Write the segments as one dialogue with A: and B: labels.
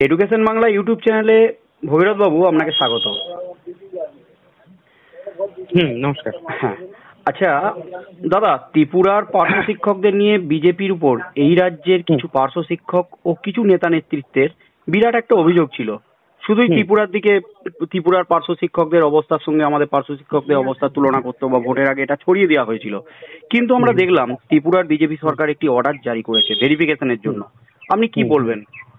A: Education Bangla YouTube চ্যানেলে ভগীরথ বাবু আপনাকে স্বাগত।
B: নমস্কার।
A: হ্যাঁ, আচ্ছা দাদা, ত্রিপুরার পার্শ্ব শিক্ষকদের নিয়ে বিজেপির উপর এই রাজ্যের কিছু পার্শ্ব শিক্ষক ও কিছু নেতা নেতৃত্বের বিরাট একটা অভিযোগ ছিল। শুধুই ত্রিপুরার দিকে ত্রিপুরার পার্শ্ব শিক্ষকদের অবস্থার সঙ্গে আমাদের পার্শ্ব শিক্ষকদের অবস্থার তুলনা করতে বা ভোটের আগে এটা ছড়িয়ে দেওয়া হয়েছিল। কিন্তু আমরা দেখলাম ত্রিপুরার বিজেপি সরকার একটি অর্ডার জারি করেছে ভেরিফিকেশনের জন্য। আপনি কি বলবেন?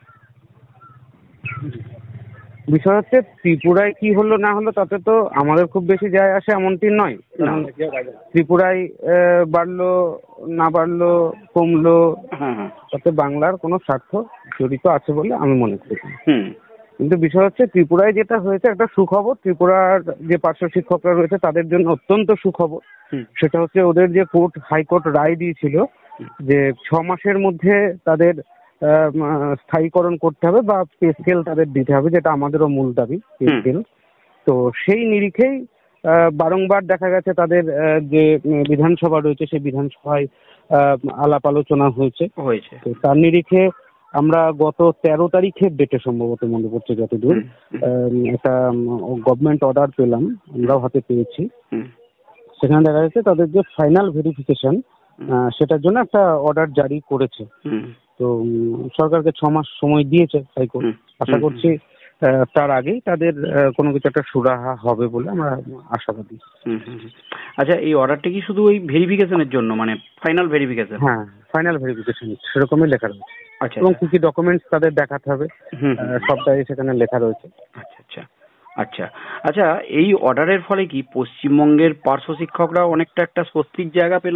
B: বিষয় হচ্ছে ত্রিপুরায় কি হলো না হলো তাতে তো আমাদের খুব বেশি যায় আসে এমনটি নয়। কারণ ত্রিপুরায় বাড়লো না বাড়লো কমলো, তাতে বাংলার কোনো স্বার্থ জড়িত আছে বলে আমি মনে করি। কিন্তু বিষয় হচ্ছে ত্রিপুরায় যেটা হয়েছে একটা সুখবর। ত্রিপুরার যে পার্শ্ব শিক্ষকরা রয়েছে তাদের জন্য অত্যন্ত সুখবর। সেটা হচ্ছে ওদের যে হাইকোর্ট রায় দিয়েছিল যে 6 মাসের মধ্যে তাদের স্থায়ীকরণ করতে হবে বা পে স্কেল তাদের দিতে হবে, যেটা আমাদেরও মূল দাবি, পে স্কেল। তো সেই নিরিখেই বারংবার দেখা গেছে তাদের যে বিধানসভা রয়েছে সেই বিধানসভায় আলাপ আলোচনা হয়েছে। তো তার নিরিখে আমরা গত 13 তারিখের ডেটে সম্ভবত মনে পড়ছে যতদূর একটা গভর্নমেন্ট অর্ডার পেলাম, আমরাও হাতে পেয়েছি। সেখানে দেখা যাচ্ছে তাদের যে ফাইনাল ভেরিফিকেশন সেটার জন্য একটা অর্ডার জারি করেছে। তো সরকারকে 6 মাস সময় দিয়েছে হাইকোর্ট। আশা করছি তার আগেই তাদের কোনো কিছু একটা সুরাহা হবে বলে আমরা আশাবাদী।
A: আচ্ছা, এই অর্ডারটা কি শুধু ওই ভেরিফিকেশনের জন্য, মানে ফাইনাল ভেরিফিকেশন?
B: হ্যাঁ, ফাইনাল ভেরিফিকেশন সেরকমই লেখা রয়েছে।
A: আচ্ছা,
B: এবং কি কি ডকুমেন্টস তাদের দেখাতে হবে সবটাই সেখানে লেখা রয়েছে।
A: আচ্ছা আচ্ছা আচ্ছা আচ্ছা, এই অর্ডারের ফলে কি পশ্চিমবঙ্গের পার্শ্ব শিক্ষকরা অনেকটা একটা স্বস্তির জায়গা পেল?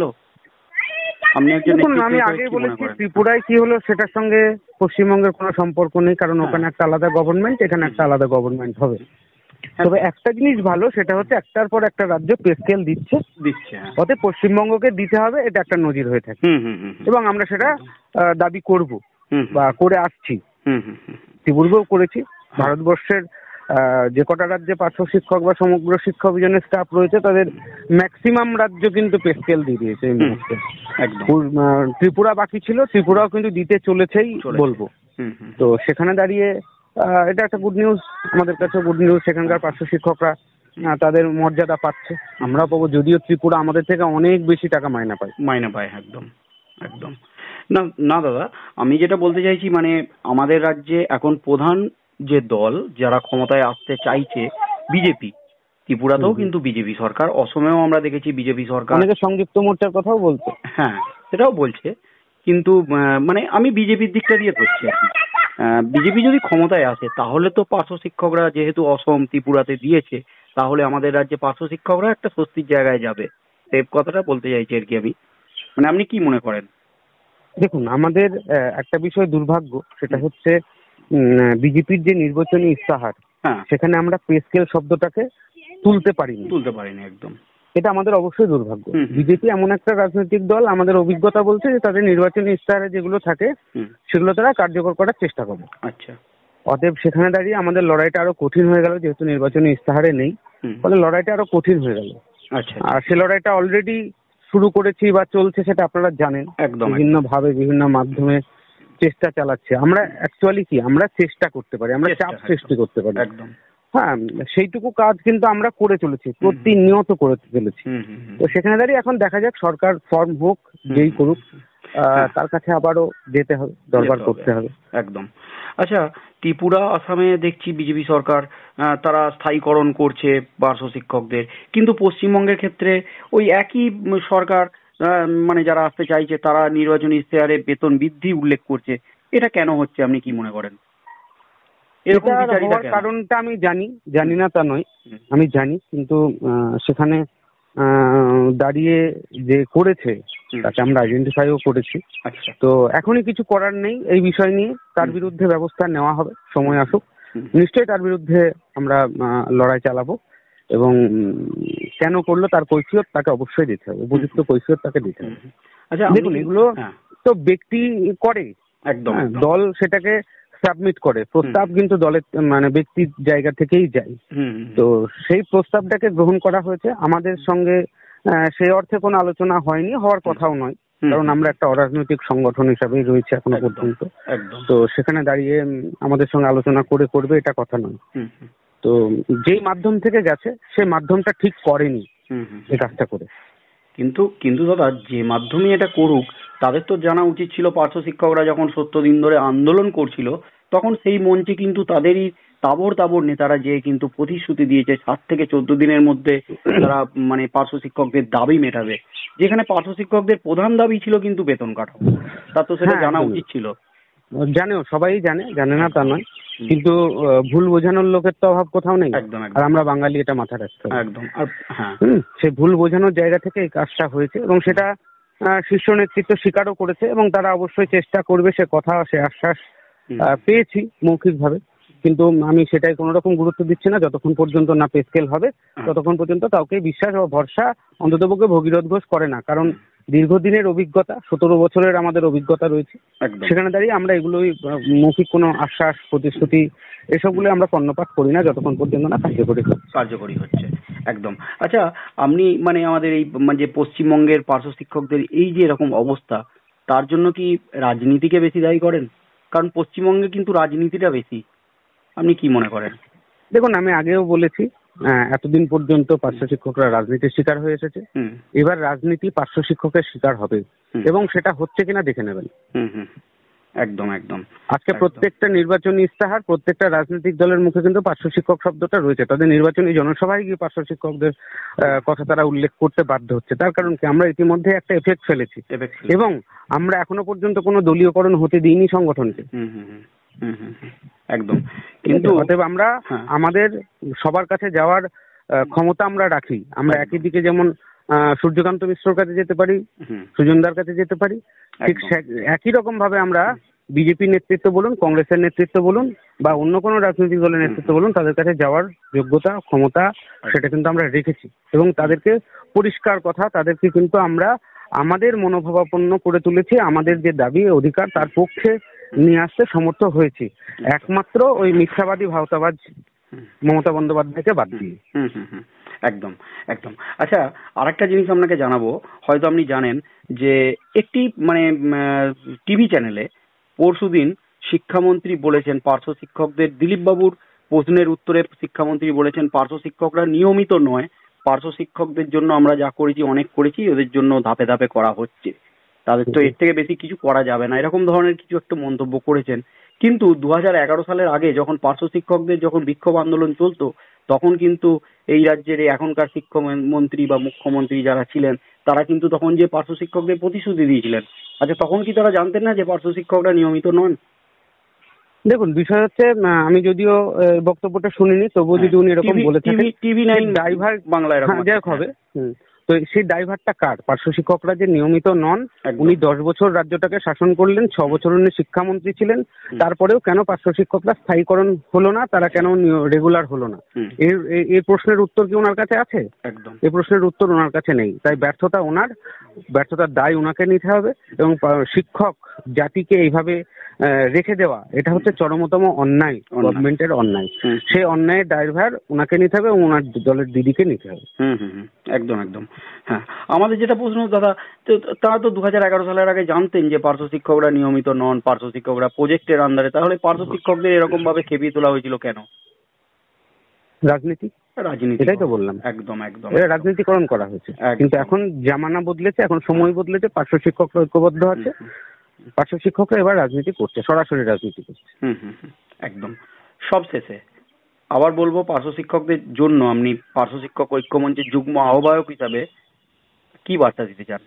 B: দেখুন, আমি আগেই বলেছি ত্রিপুরায় কি হলো সেটার সঙ্গে পশ্চিমবঙ্গের কোনো সম্পর্ক নেই, কারণ ওখানে একটা আলাদা গভর্নমেন্ট, এখানে একটা আলাদা গভর্নমেন্ট হবে। তবে একটা জিনিস ভালো, সেটা হচ্ছে একটার পর একটা রাজ্য পে স্কেল দিচ্ছে। অতএব পশ্চিমবঙ্গকে দিতে হবে, এটা একটা নজির হয়ে থাকে এবং আমরা সেটা দাবি করব বা করে আসছি। পূর্বেও করেছি। ভারতবর্ষের যে কটা রাজ্যে পার্শ্ব শিক্ষক বা সমগ্র শিক্ষা অভিযানের স্টাফ রয়েছে তাদের ম্যাক্সিমাম রাজ্য কিন্তু পে স্কেল দিয়ে দিয়েছে এই মুহূর্তে। ত্রিপুরা বাকি ছিল, ত্রিপুরাও কিন্তু দিতে চলেছেই বলবো। তো সেখানে দাঁড়িয়ে এটা একটা গুড নিউজ, আমাদের কাছে গুড নিউজ। সেখানকার পার্শ্ব শিক্ষকরা তাদের মর্যাদা পাচ্ছে, আমরাও পাবো, যদিও ত্রিপুরা আমাদের থেকে অনেক বেশি টাকা মাইনা পায়।
A: একদম একদম। না না দাদা, আমি যেটা বলতে চাইছি, মানে আমাদের রাজ্যে এখন প্রধান যে দল যারা ক্ষমতায় আসতে চাইছে বিজেপি, ত্রিপুরাতেও কিন্তু বিজেপি সরকার, অসমেও আমরা দেখেছি বিজেপি সরকার,
B: অনেকে সংযুক্ত মোর্চার কথাও বলছে।
A: হ্যাঁ, সেটাও বলছে। কিন্তু মানে আমি বিজেপির দিকটা দিয়ে ধরছি আর কি। বিজেপি যদি ক্ষমতায় আসে তাহলে তো পার্শ্ব শিক্ষকরা, যেহেতু অসম ত্রিপুরাতে দিয়েছে, তাহলে আমাদের রাজ্যে পার্শ্ব শিক্ষকরা একটা স্বস্তির জায়গায় যাবে। এই কথাটা বলতে চাইছি আর কি আমি। মানে আপনি কি মনে করেন?
B: দেখুন, আমাদের একটা বিষয় দুর্ভাগ্য, সেটা হচ্ছে বিজেপির যে নির্বাচনী ইস্তাহার, সেখানে আমরা পে স্কেল শব্দটাকে তুলতে পারিনি
A: একদম।
B: এটা আমাদের অবশ্যই দুর্ভাগ্য। বিজেপি এমন একটা রাজনৈতিক দল, আমাদের অভিজ্ঞতা বলছে যে তাদের নির্বাচনী ইস্তাহারে যেগুলো থাকে সেগুলো তারা কার্যকর করার চেষ্টা করে।
A: আচ্ছা।
B: অতএব সেখানে দাঁড়িয়ে আমাদের লড়াইটা আরো কঠিন হয়ে গেল, যেহেতু নির্বাচনী ইস্তাহারে নেই, ফলে লড়াইটা আরো কঠিন হয়ে গেল। আর সে লড়াইটা অলরেডি শুরু করেছি বা চলছে, সেটা আপনারা জানেন। বিভিন্ন ভাবে বিভিন্ন মাধ্যমে চেষ্টা চালাচ্ছে। আমরা অ্যাকচুয়ালি কি, আমরা চেষ্টা করতে পারি, আমরা চাপ সৃষ্টি করতে পারি। হ্যাঁ, সেইটুকু কাজ কিন্তু আমরা করে চলেছি, প্রতিনিয়ত করে চলেছি। তো সেখানে দাঁড়িয়ে এখন দেখা যাক, সরকার ফর্ম হোক, যেই করুক, তার কাছে আবারও যেতে হবে, দরবার করতে হবে।
A: একদম। আচ্ছা, ত্রিপুরা আসামে দেখছি বিজেপি সরকার তারা স্থায়ীকরণ করছে পার্শ্ব শিক্ষকদের, কিন্তু পশ্চিমবঙ্গের ক্ষেত্রে ওই একই সরকার, মানে যারা আসতে চাইছে তারা নির্বাচনী ইশতেহারে বেতন বৃদ্ধি উল্লেখ করছে। এটা কেন হচ্ছে, আপনি কি মনে করেন?
B: এরকম কারণটা আমি জানি না তা নয়, আমি জানি। কিন্তু সেখানে দাঁড়িয়ে যে করেছে তাকে আমরা আইডেন্টিফাইও করেছি। তো এখনই কিছু করার নেই এই বিষয় নিয়ে, তার বিরুদ্ধে ব্যবস্থা নেওয়া হবে, সময় আসুক। নিশ্চয়ই তার বিরুদ্ধে আমরা লড়াই চালাবো এবং কেন করলো তার কৈফিয়ত তাকে অবশ্যই দিতে হবে, উপযুক্ত কৈফিয়ত তাকে দিতে হবে। আচ্ছা, দেখুন, এগুলো তো ব্যক্তি করে, একদম দল সেটাকে সাবমিট করে, প্রস্তাব কিন্তু দলের মানে ব্যক্তির জায়গা থেকেই যায়। তো সেই প্রস্তাবটাকে গ্রহণ করা হয়েছে, আমাদের সঙ্গে সেই অর্থে কোনো আলোচনা হয়নি, হওয়ার কথাও নয়। কারণ আমরা একটা অরাজনৈতিক সংগঠন হিসাবেই রয়েছে এখনো
A: একদম,
B: পর্যন্ত।
A: একদম।
B: তো সেখানে দাঁড়িয়ে আমাদের সঙ্গে আলোচনা করে করবে এটা কথা নয়।
A: হুম, হুম,
B: তো যেই মাধ্যম থেকে গেছে সেই মাধ্যমটা ঠিক করেনি
A: হুম, হুম।
B: এই কাজটা করে।
A: কিন্তু কিন্তু দাদা, যে মাধ্যমে এটা করুক, তাদের তো জানা উচিত ছিল পার্শ্ব শিক্ষকরা যখন 70 দিন ধরে আন্দোলন করছিল, তখন সেই মঞ্চে কিন্তু তাদেরই তাবড় তাবড় নেতারা যে কিন্তু প্রতিশ্রুতি দিয়েছে 7 থেকে 14 দিনের মধ্যে তারা মানে পার্শ্ব শিক্ষকদের দাবি মেটাবে, যেখানে পার্শ্ব শিক্ষকদের প্রধান দাবি ছিল কিন্তু বেতন কাঠামো। তার তো সেটা
B: হ্যাঁ,
A: জানা
B: একদমই।
A: উচিত ছিল।
B: জানেও, সবাই জানে, জানে না তা নয়,
A: হুম।
B: কিন্তু ভুল বোঝানোর লোকের তো অভাব কোথাও নেই।
A: একদম, একদম।
B: আর আমরা বাঙালি, এটা মাথায় রাখতে হবে।
A: একদম। আর হ্যাঁ।
B: সেই ভুল বোঝানোর জায়গা থেকে এই কাজটা হয়েছে এবং সেটা শীর্ষ নেতৃত্ব স্বীকারও করেছে এবং তারা অবশ্যই চেষ্টা করবে, সে কথা, সে আশ্বাস
A: হুম।
B: পেয়েছি মৌখিকভাবে। কিন্তু আমি সেটাই কোনো রকম গুরুত্ব দিচ্ছি না, যতক্ষণ পর্যন্ত না পে স্কেল হবে ততক্ষণ পর্যন্ত কাউকে বিশ্বাস ও ভরসা অন্ততপক্ষে ভগীরথ ঘোষ করে না। কারণ দীর্ঘদিনের অভিজ্ঞতা, 17 বছরের আমাদের অভিজ্ঞতা রয়েছে।
A: একদম।
B: সেখানে দাঁড়িয়ে আমরা এগুলোই মৌখিক কোনো আশ্বাস, প্রতিশ্রুতি এসবগুলো আমরা কর্ণপাত করি না যতক্ষণ পর্যন্ত না
A: কার্যকরী হচ্ছে। একদম। আচ্ছা, আপনি মানে আমাদের এই মানে যে পশ্চিমবঙ্গের পার্শ্ব শিক্ষকদের এই যে এরকম অবস্থা, তার জন্য কি রাজনীতিকে বেশি দায়ী করেন? কারণ পশ্চিমবঙ্গে কিন্তু রাজনীতিটা বেশি। আপনি কি মনে করেন?
B: দেখুন, আমি আগেও বলেছি, এতদিন পর্যন্ত পার্শ্ব শিক্ষকরা রাজনীতির শিকার হয়ে এসেছে।
A: হুম,
B: এবার রাজনীতি পার্শ্ব শিক্ষকের শিকার হবে
A: হুম।
B: এবং সেটা হচ্ছে কিনা দেখে নেবেন।
A: হুম, হুম। একদম, একদম।
B: আজকে
A: একদম।
B: প্রত্যেকটা নির্বাচনী ইস্তাহার, প্রত্যেকটা রাজনৈতিক দলের মুখে কিন্তু পার্শ্ব শিক্ষক শব্দটা রয়েছে। তাদের নির্বাচনী জনসভায় গিয়ে পার্শ্ব শিক্ষকদের কথা তারা উল্লেখ করতে বাধ্য হচ্ছে। তার কারণ কি, আমরা ইতিমধ্যে একটা এফেক্ট ফেলেছি এবং আমরা এখনো পর্যন্ত কোনো দলীয়করণ হতে দিইনি সংগঠনকে।
A: হুম, হুম, হুম। হুম, হুম, হুম। একদম। কিন্তু
B: অতএব আমরা
A: হ্যাঁ।
B: আমাদের সবার কাছে যাওয়ার ক্ষমতা আমরা রাখি। আমরা একই দিকে যেমন সূর্যকান্ত মিশ্রর কাছে যেতে পারি,
A: হুম।
B: সুজনদার কাছে যেতে পারি, ঠিক একই রকম ভাবে আমরা বিজেপি নেতৃত্ব বলুন, কংগ্রেসের নেতৃত্ব বলুন বা অন্য কোনো রাজনৈতিক দলের নেতৃত্ব বলুন, তাদের কাছে যাওয়ার যোগ্যতা, ক্ষমতা সেটা কিন্তু আমরা রেখেছি এবং তাদেরকে পরিষ্কার কথা, তাদেরকে কিন্তু আমরা আমাদের মনোভাবাপন্ন করে তুলেছি। আমাদের যে দাবি, অধিকার, তার পক্ষে নিয়ে আসতে সমর্থ হয়েছি, একমাত্র ওই মিথ্যাবাদী ভাওতাবাজ মমতা বন্দ্যোপাধ্যায়কে বাদ দিয়ে।
A: হুম, হুম, হুম। একদম, একদম। আচ্ছা, আরেকটা জিনিস আপনাকে জানাবো, হয়তো আপনি জানেন যে একটি মানে টিভি চ্যানেলে পরশুদিন শিক্ষামন্ত্রী বলেছেন পার্শ্ব শিক্ষকদের, দিলীপ বাবুর প্রশ্নের উত্তরে শিক্ষামন্ত্রী বলেছেন পার্শ্ব শিক্ষকরা নিয়মিত নয়, পার্শ্ব শিক্ষকদের জন্য আমরা যা করেছি অনেক করেছি, ওদের জন্য ধাপে ধাপে করা হচ্ছে, তাদের তো এর থেকে বেশি কিছু করা যাবে না, এরকম ধরনের কিছু একটা মন্তব্য করেছেন। কিন্তু 2011 সালের আগে যখন পার্শ্ব শিক্ষকদের যখন বিক্ষোভ আন্দোলন চলতো, তখন কিন্তু এই রাজ্যের এই এখনকার শিক্ষামন্ত্রী বা মুখ্যমন্ত্রী যারা ছিলেন, তারা কিন্তু তখন যে পার্শ্ব শিক্ষকদের প্রতিশ্রুতি দিয়েছিলেন, আচ্ছা তখন কি তারা জানতেন না যে পার্শ্ব শিক্ষকরা নিয়মিত নন?
B: দেখুন, বিষয় হচ্ছে, আমি যদিও বক্তব্যটা শুনিনি, তবুও যদি উনি এরকম বলে থাকেন,
A: TV9
B: ড্রাইভার
A: বাংলা এরকম
B: যাই হোক হবে। তো সেই ড্রাইভারটা কার? পার্শ্ব শিক্ষকরা যে নিয়মিত নন, উনি 10 বছর রাজ্যটাকে শাসন করলেন, 6 বছর উনি শিক্ষামন্ত্রী ছিলেন, তারপরেও কেন পার্শ্ব শিক্ষকরা স্থায়ীকরণ হলো না, তারা কেন রেগুলার হলো না, এই প্রশ্নের উত্তর কি ওনার কাছে আছে?
A: একদম।
B: এই প্রশ্নের উত্তর ওনার কাছে নেই। তাই ব্যর্থতা ওনার, ব্যর্থতার দায় ওনাকে নিতে হবে এবং শিক্ষক জাতিকে এইভাবে রেখে দেওয়া, এটা হচ্ছে চরমতম অন্যায়, গভর্নমেন্টের অন্যায়। সেই অন্যায়ের ড্রাইভার ওনাকে নিতে হবে এবং ওনার দলের দিদিকে নিতে হবে।
A: হুম, হুম, হুম। একদম, একদম। হ্যাঁ, আমাদের যেটা প্রশ্ন দাদা, তারা তো 2011 সালের আগে জানতেন যে পার্শ্ব শিক্ষকরা নিয়মিত নন, পার্শ্ব শিক্ষকরা প্রজেক্টের আন্ডারে, তাহলে পার্শ্ব শিক্ষকদের এরকম ভাবে খেপিয়ে তোলা হয়েছিল কেন?
B: রাজনীতি,
A: রাজনীতি,
B: এটাই তো বললাম।
A: একদম, একদম।
B: এটা রাজনীতিকরণ করা হয়েছে, কিন্তু এখন জামানা বদলেছে, এখন সময় বদলেছে, পার্শ্ব শিক্ষকরা ঐক্যবদ্ধ আছে, পার্শ্ব শিক্ষকরা এবার রাজনীতি করছে, সরাসরি রাজনীতি করছে।
A: হুম, হুম, হুম। একদম। সব শেষে আবার বলবো, পার্শ্ব শিক্ষকদের জন্য আপনি পার্শ্ব শিক্ষক ঐক্যমঞ্চের যুগ্ম আহ্বায়ক হিসাবে কি বার্তা দিতে চান?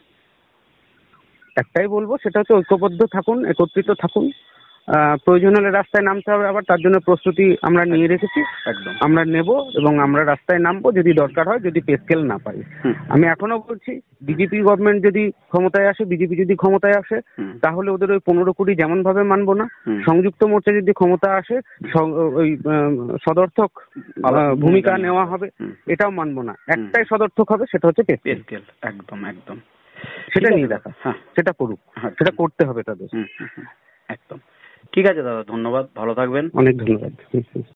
B: একটাই বলবো, সেটা হচ্ছে ঐক্যবদ্ধ থাকুন, একত্রিত থাকুন। প্রয়োজন হলে রাস্তায় নামতে হবে, আবার তার জন্য প্রস্তুতি আমরা নিয়ে রেখেছি,
A: একদম
B: আমরা নেব এবং আমরা রাস্তায় নামবো যদি দরকার হয়, যদি পে স্কেল না পাই। আমি এখনো বলছি, বিজেপি গভর্নমেন্ট যদি ক্ষমতায় আসে, বিজেপি যদি ক্ষমতায় আসে, তাহলে ওদের ওই 15 কোটি যেমন ভাবে মানবো না। সংযুক্ত মোর্চা যদি ক্ষমতা আসে, ওই সদর্থক ভূমিকা নেওয়া হবে, এটাও মানবো না। একটাই সদর্থক হবে, সেটা হচ্ছে পে স্কেল।
A: একদম, একদম।
B: সেটা নিয়ে দেখা, সেটা করুক, সেটা করতে হবে তাদের।
A: একদম ঠিক আছে দাদা, ধন্যবাদ, ভালো থাকবেন।
B: অনেক ধন্যবাদ।